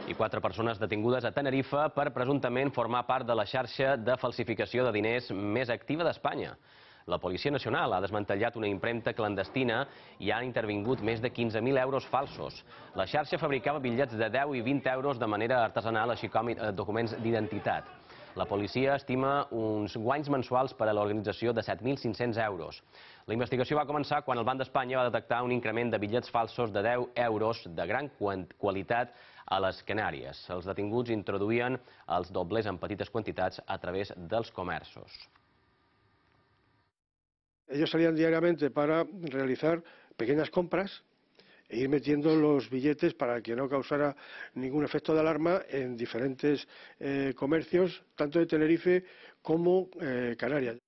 I 4 persones detingudes a Tenerife per presumptament formar part de la xarxa de falsificació de diners més activa d'Espanya. La Policia Nacional ha desmantellat una impremta clandestina i ha intervingut més de 15.000 euros falsos. La xarxa fabricava bitllets de 10 i 20 euros de manera artesanal, així com documents d'identitat. La policia estima uns guanys mensuals per a l'organització de 7.500 euros. La investigació va començar quan el Banc d'Espanya va detectar un increment de bitllets falsos de 10 euros de gran qualitat a les Canàries. Els detinguts introduïen els doblers en petites quantitats a través dels comerços. Ellos salían diariamente para realizar pequeñas compras e ir metiendo los billetes para que no causara ningún efecto de alarma en diferentes comercios, tanto de Tenerife como Canarias.